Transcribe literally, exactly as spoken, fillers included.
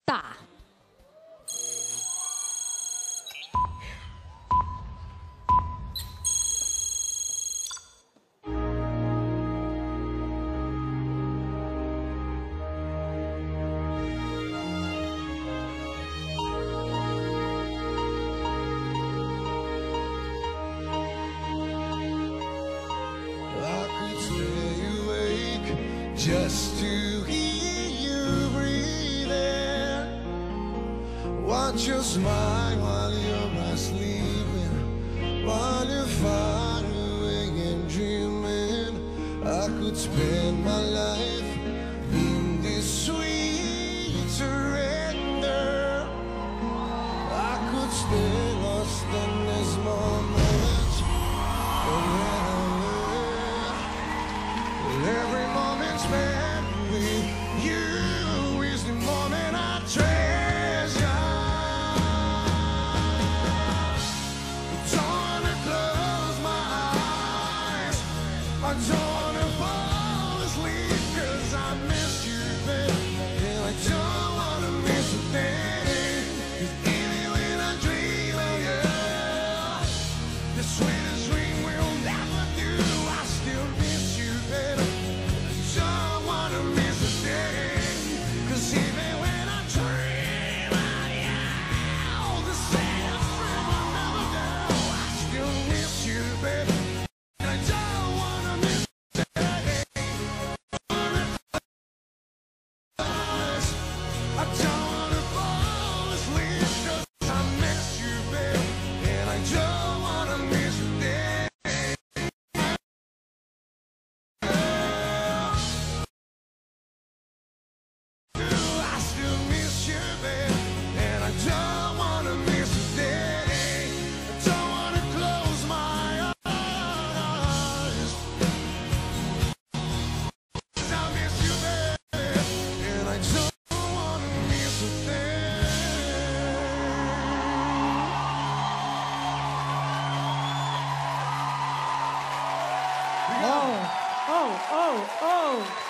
打。 Just to hear you breathing, watch you smile while you're sleeping, while you're far away and dreaming. I could spend my life in this sweet surrender. I could stay lost in this moment forever. Every moment spent with you is the moment I treasure. I don't wanna close my eyes, I don't wanna fall asleep, 'cause I miss you, baby, and I don't wanna miss a thing. 'Cause even when I dream of you, the sweetest dream will never do. I still miss you, baby. Don't wanna miss a thing, 'cause even when I dream of you, the saddest dream will never do. I still miss you, baby, and I don't wanna miss a thing. I don't wanna fall asleep, 'cause I miss you, baby, and I don't wanna miss a thing. I still miss you, babe, and I don't wanna miss a thing. I don't wanna close my eyes. I miss you, babe, and I don't wanna miss a thing. Oh, oh, oh, oh.